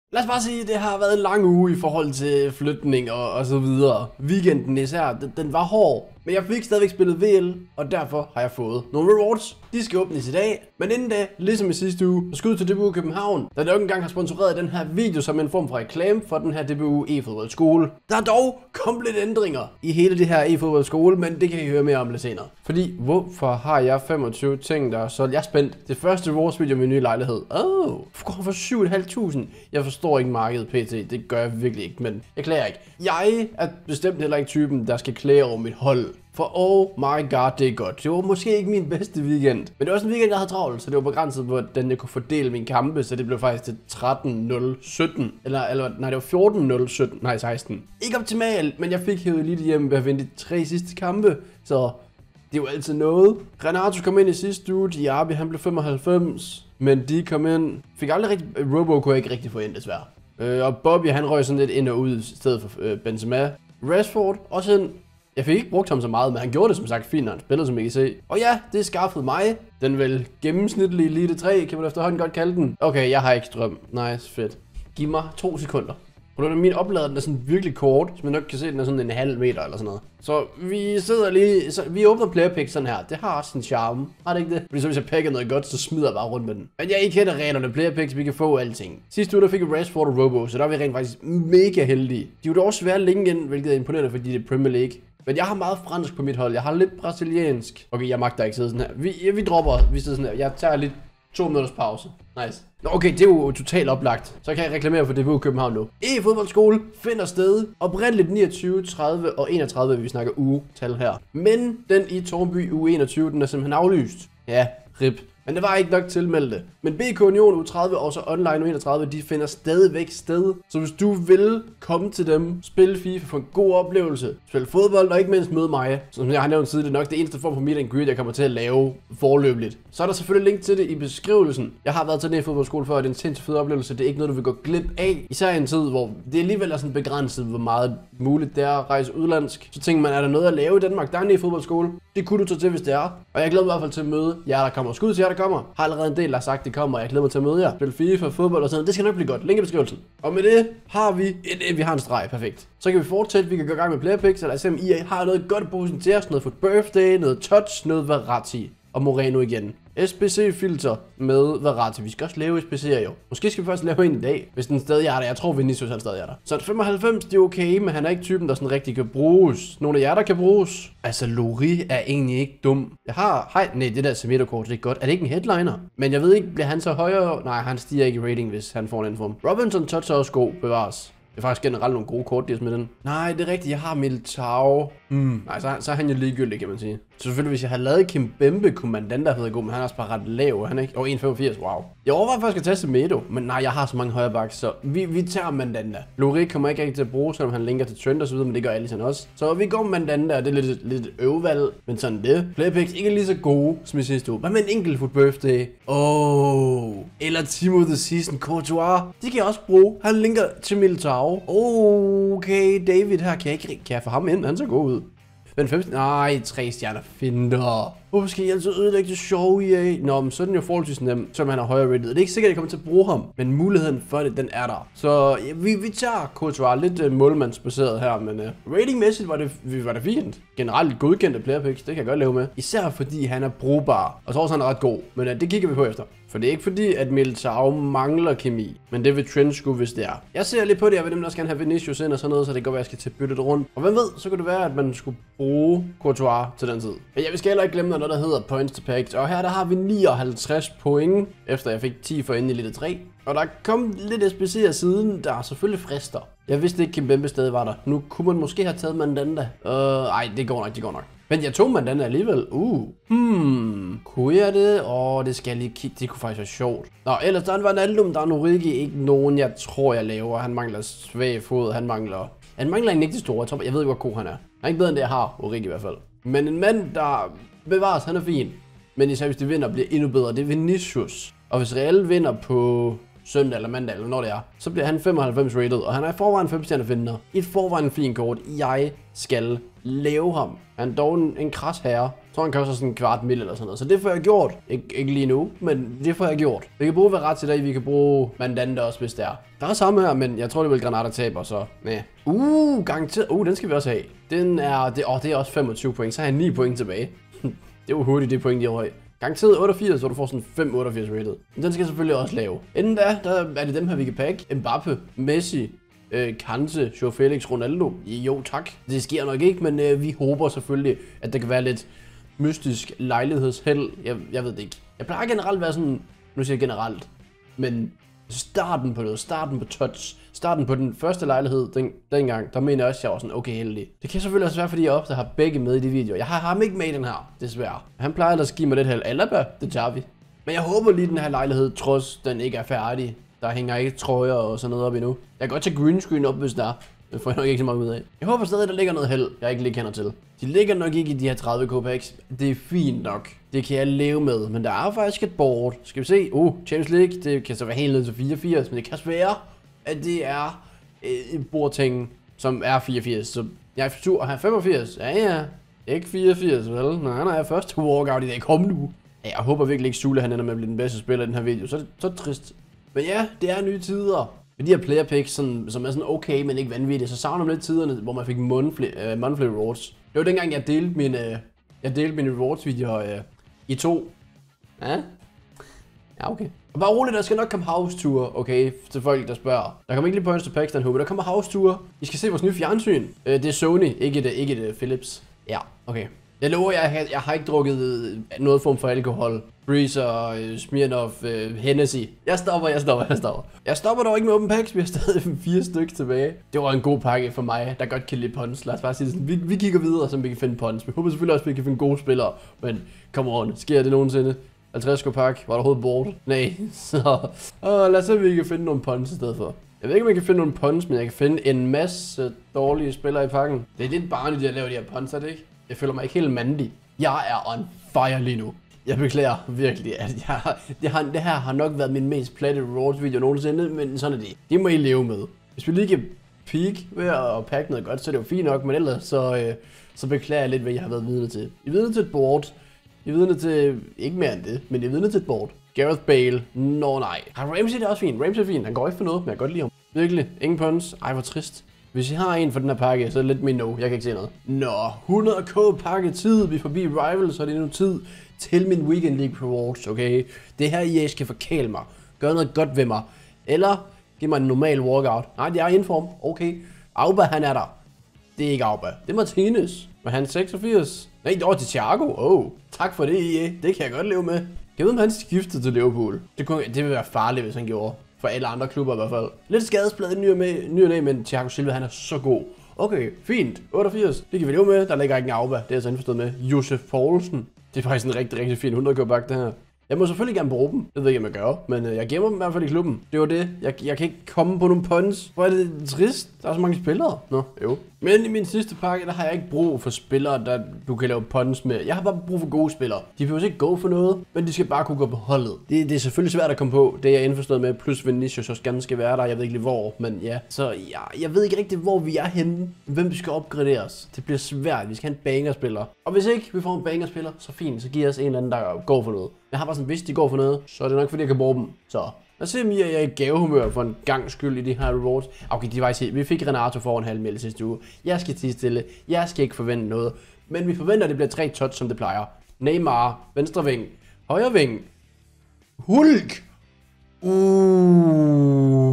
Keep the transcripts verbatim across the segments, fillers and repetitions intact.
Lad os bare sige, at det har været en lang uge i forhold til flytning og, og så videre. Weekenden især, den, den var hård. Men jeg fik stadigvæk spillet V L, og derfor har jeg fået nogle rewards. De skal åbnes i dag. Men inden da, ligesom i sidste uge, så skud til D B U København, der nok engang har sponsoreret den her video som en form for reklame for den her D B U e-fodbold skole. Der er dog kommet lidt ændringer i hele det her e-fodbold skole, men det kan I høre mere om lidt senere. Fordi, hvorfor har jeg femogtyve ting, der så jeg er spændt. Det første rewards video med min nye lejlighed. Åh, oh, for syv tusind fem hundrede. Jeg forstår ikke markedet pt. Det gør jeg virkelig ikke, men jeg klager ikke. Jeg er bestemt heller ikke typen, der skal klage over mit hold. For oh my god, det er godt. Det var måske ikke min bedste weekend. Men det var også en weekend, jeg havde travlt, så det var begrænset, hvordan jeg kunne fordele mine kampe. Så det blev faktisk til tretten nul sytten. Eller, eller nej, det var fjorten nul sytten. Nej, seksten. Ikke optimalt, men jeg fik hævet lidt hjem ved at vinde de tre sidste kampe. Så det var altid noget. Renato kom ind i sidste uge. Diaby, han blev femoghalvfems. Men de kom ind. Fik aldrig rigtig... Robo kunne jeg ikke rigtig få ind, desværre. Øh, og Bobby, han røg sådan lidt ind og ud i stedet for øh, Benzema. Rashford, også en... Jeg fik ikke brugt ham så meget, men han gjorde det som sagt fint, når han spillede, som I kan se. Og ja, det skaffede mig den vel gennemsnitlige Elite tre, kan man efterhånden godt kalde den. Okay, jeg har ikke strøm. Nice, fedt. Giv mig to sekunder. Og min oplader, den er sådan virkelig kort, så man nok kan se, den er sådan en halv meter eller sådan noget. Så vi sidder lige, så vi åbner player picks sådan her. Det har også sin charme, har det ikke det? Fordi så hvis jeg pakker noget godt, så smider jeg bare rundt med den. Men jeg ikke kender reglerne player picks, vi kan få alting. Sidste uge der fik vi Rashford og Robo, så der er vi rent faktisk mega heldige. De er jo dog svære at linke ind, hvilket er imponerende, fordi det er Premier League. Men jeg har meget fransk på mit hold. Jeg har lidt brasiliansk. Okay, jeg magter ikke sidde sådan her. Vi, ja, vi dropper. Vi sidder sådan her. Jeg tager lidt to minutters pause. Nice. Nå, okay, det er jo totalt oplagt. Så kan jeg reklamere for D B U København nu. E-fodboldskole finder sted. Oprindeligt niogtyve, tredive og enogtredive, vi snakker ugetal her. Men den i Tornby uge enogtyve, den er simpelthen aflyst. Ja, rip. Men det var ikke nok tilmeldte. Men B K Union uge tredive og så online uge enogtredive, de finder stadigvæk sted. Så hvis du vil komme til dem, spille FIFA, få en god oplevelse, spille fodbold og ikke mindst møde mig, som jeg har nævnt tidligere, nok det eneste form for meet and greet, jeg kommer til at lave forløbigt. Så er der selvfølgelig link til det i beskrivelsen. Jeg har været til den fodboldskole før, og det er en sindssygt fed oplevelse. Det er ikke noget, du vil gå glip af. Især i en tid, hvor det alligevel er sådan begrænset, hvor meget muligt det er at rejse udlandsk. Så tænker man, er der noget at lave i Danmark? Der er en e-fodboldskole. Det kunne du tage til, hvis det er. Og jeg glæder mig i hvert fald til at møde jer, der kommer. Skud til jer, der kommer. Har allerede en del, der har sagt, det kommer. Jeg glæder mig til at møde jer. Spil FIFA, fodbold og sådan noget. Det skal nok blive godt. Link i beskrivelsen. Og med det har vi en, vi har en streg. Perfekt. Så kan vi fortsætte. Vi kan gå i gang med player picks. Eller S M I A har noget godt at præsentere os. Noget for birthday, noget touch, noget Verratti. Og Moreno igen. S B C-filter med Verratti. Vi skal også lave S B C'er jo. Måske skal vi først lave en i dag, hvis den stadig er der. Jeg tror, Vinicius han stadig er der. Så femoghalvfems, det er okay, men han er ikke typen, der sådan rigtig kan bruges. Nogle af jer, der kan bruges. Altså, Lori er egentlig ikke dum. Jeg har... Hej, nej, det der Semedo-kort, det er godt. Er det ikke en headliner? Men jeg ved ikke, bliver han så højere? Nej, han stiger ikke i rating, hvis han får en inform. Robinson touch også god, bevares. Det er faktisk generelt nogle gode kort, de har smidt den. Nej, det er rigtigt. Jeg har Militao. Hmm. Nej, så, så er han jo ligegyldig, kan man sige. Så selvfølgelig, hvis jeg havde lavet Kimpembe, kunne man den der hedder god, men han er også bare ret lav, han ikke? Og en komma femogfirs, wow. Jeg overvejer faktisk at tage Semedo, men nej, jeg har så mange højre backs, så vi, vi tager Mandanda. Lori kommer ikke rigtig til at bruge, selvom han linker til Trent og så videre, men det gør Alisson også. Så vi går med Mandanda, og det er lidt, lidt øvevalg, men sådan det. Playpicks ikke lige så gode, som i sidste uge. Hvad med en enkelt foot birthday? Åh, oh. Eller Timo the Season Courtois. De kan jeg også bruge. Han linker til Militao. Okay, David her, kan jeg ikke kan jeg få ham ind? Han ser god ud. Men femten... Nej, tre stjerner finder. Hvorfor skal I altid ødelægge det sjove i A? Nå, men så er den jo forholdsvis nem, selvom han er højere rated. Det er ikke sikkert, at jeg kommer til at bruge ham, men muligheden for det, den er der. Så ja, vi, vi tager Courtois lidt uh, målmandsbaseret her, men uh, ratingmæssigt var det, var det fint. Generelt godkendte player picks, det kan jeg godt leve med. Især fordi han er brugbar, og så også han er ret god, men uh, det kigger vi på efter. For det er ikke fordi, at Militao mangler kemi, men det vil Trent skulle, hvis det er. Jeg ser lidt på det, jeg vil nemlig også gerne have Vinicius ind og sådan noget, så det går være, at jeg skal til bytte det rundt. Og hvem ved, så kunne det være, at man skulle bruge Courtois til den tid. Men jeg skal heller ikke glemme noget, der hedder points to packs. Og her der har vi nioghalvtreds point, efter jeg fik ti for inde i Elite tre. Og der kom lidt S B C'er siden, der selvfølgelig frister. Jeg vidste ikke, Kimpembe stadig var der. Nu kunne man måske have taget Mandanda. Øh, ej, det går nok, det går nok. Men jeg tog Mandanda alligevel. Uh. Hmm. Kunne jeg det? Åh, oh, det skal jeg lige kigge. Det kunne faktisk være sjovt. Nå, ellers der var en aldum, der er nu ikke nogen, jeg tror, jeg laver. Han mangler svag fod. Han mangler... Han mangler en rigtig stor. Jeg, tror, jeg ved ikke, hvor god han er. Han er ikke bedre, end det, jeg har. Origi i hvert fald. Men en mand, der bevares, han er fin. Men især hvis de vinder, bliver endnu bedre. Det er Vinicius. Og hvis Real vinder på søndag eller mandag, eller når det er, så bliver han femoghalvfems rated. Og han er i forvejen fem stjerner finder. Et forvejen fin kort. Jeg skal lave ham. Han er dog en, en kras herre. Jeg tror, han koster sådan en kvart mil eller sådan noget. Så det får jeg gjort. Ik ikke lige nu, men det får jeg gjort. Vi kan bruge ret til dag. Vi kan bruge Mandanda også, hvis det er. Der er samme her, men jeg tror, det vil Granada taber, så ja. Uh, garanteret. Uh, den skal vi også have. Den er, det, åh, det er også femogtyve point. Så har jeg ni point tilbage. Det var hurtigt, det point, de røg. Garanteret otteogfirs, så du får sådan fem otteogfirs rated. Men den skal jeg selvfølgelig også lave. Inden da, der er det dem her, vi kan pakke. Mbappe, Messi, øh, Kante, Joao Felix, Ronaldo. Jo tak. Det sker nok ikke, men øh, vi håber selvfølgelig, at der kan være lidt mystisk lejlighedsheld. Jeg, jeg ved det ikke. Jeg plejer generelt at være sådan, nu siger jeg generelt, men starten på noget, starten på touch, starten på den første lejlighed, den, dengang, der mener jeg også, at jeg var sådan okay heldig. Det kan selvfølgelig også være, fordi jeg ofte har begge med i de videoer. Jeg har ham ikke med i den her, desværre. Han plejer ellers at give mig lidt held. Alaba, det tager vi. Men jeg håber lige, den her lejlighed, trods den ikke er færdig. Der hænger ikke trøjer og sådan noget op endnu. Jeg kan godt tage green screen op, hvis der er. Det får jeg nok ikke så meget ud af. Jeg håber stadig, der ligger noget held, jeg ikke lige kender til. De ligger nok ikke i de her tredive K packs. Det er fint nok. Det kan jeg leve med. Men der er faktisk et board. Skal vi se? Uh, Champions League. Det kan så være helt ned til fireogfirs. Men det kan være, at det er et bordting, som er fireogfirs. Så jeg er sur at have femogfirs. Ja, ja. Ikke fireogfirs, vel? Nej, nej, først to walkout i dag. Kom nu. Ja, jeg håber virkelig ikke, Sule han ender med at blive den bedste spiller i den her video. Så, så er det trist. Men ja, det er nye tider. Med de her player picks, sådan, som er sådan okay, men ikke vanvittigt, så savner man lidt tiderne, hvor man fik monthly, uh, monthly rewards. Det var dengang, jeg delte mine, uh, jeg delte mine rewards videoer uh, i to. Ja? Ja, okay. Og bare roligt, der skal nok komme house tour, okay, til folk, der spørger. Der kommer ikke lige points til packs, den håber. Der kommer house tour. I skal se vores nye fjernsyn. Uh, det er Sony, ikke det, ikke det Philips. Ja, okay. Jeg lover, jeg, jeg, jeg har ikke drukket noget form for alkohol. Breezer, uh, Smirnoff, uh, Hennessy. Jeg stopper, jeg stopper, jeg stopper. Jeg stopper dog ikke med open packs, vi har stadig fire stykker tilbage. Det var en god pakke for mig, der godt kan lide punch. Lad os bare sige sådan, vi, vi kigger videre, så vi kan finde punch. Vi håber selvfølgelig også, at vi kan finde gode spillere. Men come on, sker det nogensinde? halvtreds K pakke, var der overhovedet bort? Nej, så uh, lad os se, om vi kan finde nogle punch i stedet for. Jeg ved ikke, om jeg kan finde nogle punch, men jeg kan finde en masse dårlige spillere i pakken. Det er lidt barnligt, at jeg laver de her punch, er det ikke? Jeg føler mig ikke helt mandig. Jeg er on fire lige nu. Jeg beklager virkelig, at jeg, det, har, det her har nok været min mest platte rewards video nogensinde, men sådan er det. Det må I leve med. Hvis vi lige kan peak ved at pakke noget godt, så er det jo fint nok, men ellers så, øh, så beklager jeg lidt, hvad jeg har været vidne til. I er vidne til et board. I er vidne til, ikke mere end det, men I er vidne til et board. Gareth Bale. Nå nej. Ramsey det er også fint. Ramsey er fint. Han går ikke for noget, men jeg kan godt lide ham. Virkelig. Ingen punch. Ej, hvor trist. Hvis I har en for den her pakke, så let me know. Jeg kan ikke se noget. Nå, hundrede K pakke tid. Vi er forbi Rivals, så er det nu tid til min Weekend League Rewards, okay? Det her I A skal forkæle mig. Gør noget godt ved mig. Eller giv mig en normal walkout. Nej, det er inform. Okay. Auba, han er der. Det er ikke Auba. Det er Martinez. Var han seksogfirs? Nej, det var til Thiago. Oh, tak for det, I A. Det kan jeg godt leve med. Jeg ved, om han skiftede til Liverpool. Det, kunne, det ville være farligt, hvis han gjorde. For alle andre klubber i hvert fald. Lidt skadesplade i ny og næ, men Thiago Silva, han er så god. Okay, fint. otteogfirs. Det kan vi leve med. Der ligger ikke en Auba. Det er jeg så indforstået med. Josef Poulsen. Det er faktisk en rigtig, rigtig fin hundrede K pakke, det her. Jeg må selvfølgelig gerne bruge dem. Det ved jeg ikke, om jeg gør. Men øh, jeg gemmer dem i hvert fald i klubben. Det var det. Jeg, jeg kan ikke komme på nogle punts. Hvor er det trist. Der er så mange spillere. Nå, jo. Men i min sidste pakke, der har jeg ikke brug for spillere, der du kan lave punts med. Jeg har bare brug for gode spillere. De behøver ikke gå for noget, men de skal bare kunne gå på holdet. Det, det er selvfølgelig svært at komme på. Det er jeg indforstået med. Plus Vinicius også gerne skal være der. Jeg ved ikke lige hvor, men ja. Så ja, jeg ved ikke rigtig, hvor vi er henne. Hvem vi skal opgraderes. Det bliver svært. Vi skal have en banger-spiller. Og hvis ikke vi får en banger-spiller, så fint. Så giver os en eller anden, der går for noget. Jeg har bare sådan, hvis de går for noget, så er det nok fordi, jeg kan bruge dem. Så lad os se, om jeg er i gavehumør for en gang skyld i de her rewards. Okay, de var ikke. Vi fik Renato for en halv mil sidste uge. Jeg skal tige stille. Jeg skal ikke forvente noget. Men vi forventer, at det bliver tre touch, som det plejer. Neymar, venstre ving, højre ving, Hulk. Uh,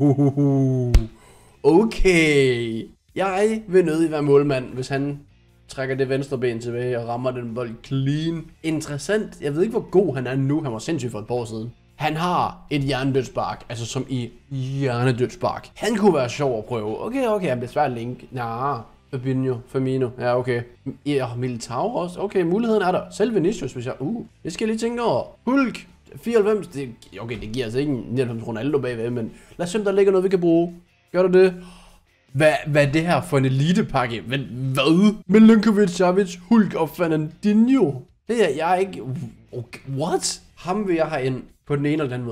okay. Jeg vil nødig være målmand, hvis han trækker det venstre ben tilbage og rammer den bold clean. Interessant. Jeg ved ikke, hvor god han er nu. Han var sindssyg for et par år siden. Han har et hjernedødspark, altså som i hjernedødspark. Han kunne være sjov at prøve. Okay, okay, han bliver svært at link. Nah, Fabinho, Firmino, ja okay. Ja, Militao også. Okay, muligheden er der. Selv Vinicius, hvis jeg... Uh, det skal jeg lige tænke over. Hulk, fireoghalvfems. Det, okay, det giver altså ikke nioghalvfems Ronaldo bagved, men lad os se, om der ligger noget, vi kan bruge. Gør du det? Hvad, hvad er det her for en elitepakke? Hvad? hvad? Milinkovic, Savic, Hulk og Fernandinho. Det er jeg ikke... Okay, what? Ham vil jeg have ind på den ene eller den anden måde.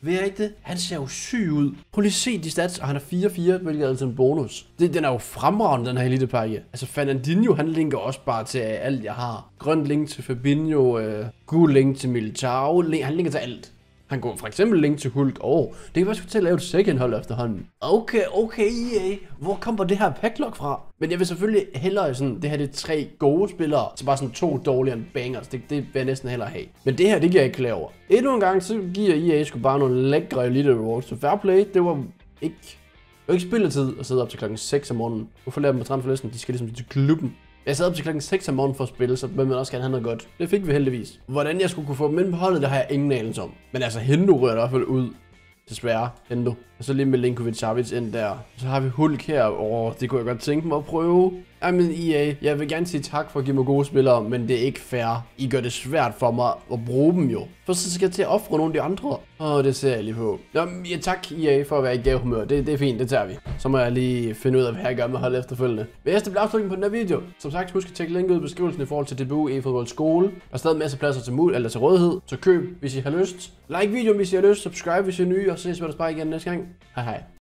Ved jeg ikke det? Han ser jo syg ud. Prøv lige at se de stats, og han er fire fire, hvilket er altså en bonus. Det, den er jo fremragende, den her elitepakke. Altså Fernandinho, han linker også bare til alt, jeg har. Grøn link til Fabinho, øh, gul link til Militao, link, han linker til alt. Han går for eksempel link til Hulk. Åh, oh, det kan være, at til at lave et second hold efterhånden. Okay, okay, E A. Hvor kommer det her packlock fra? Men jeg vil selvfølgelig hellere sådan, det her det er tre gode spillere, så bare sådan to dårligere bangers. Det, det vil jeg næsten hellere have. Men det her, det giver jeg ikke klar over. Endnu en gang, så giver E A sgu bare nogle lækre elite rewards. Så fair play, det var ikke, det var ikke spilletid at sidde op til klokken seks om morgenen. Hvorfor lader dem på transferlisten? De skal ligesom til klubben. Jeg sad op til klokken seks om morgenen for at spille, så vil man også gerne have noget godt. Det fik vi heldigvis. Hvordan jeg skulle kunne få dem ind på holdet, det har jeg ingen anelse om. Men altså, Hendo rører i hvert fald ud. Desværre, Hendo. Og så lige med Milinkovic-Savic ind der. Så har vi Hulk her. Åh, det kunne jeg godt tænke mig at prøve. Jamen E A, jeg vil gerne sige tak for at give mig gode spillere, men det er ikke fair. I gør det svært for mig at bruge dem jo. For så skal jeg til at ofre nogle af de andre. Åh, det ser jeg lige på. Nå, ja, tak E A for at være i gavehumør. Det, det er fint, det tager vi. Så må jeg lige finde ud af, hvad jeg gør med holdet efterfølgende. Hvis det bliver afslutningen på den her video. Som sagt, husk at tjekke linket ud i beskrivelsen i forhold til D B U e-fodbold skole. Der er stadig masser af pladser til mul eller til rådighed. Så køb, hvis I har lyst. Like videoen, hvis I har lyst. Subscribe, hvis I er nye. Og så ses vi ellers bare igen næste gang. Hej hej.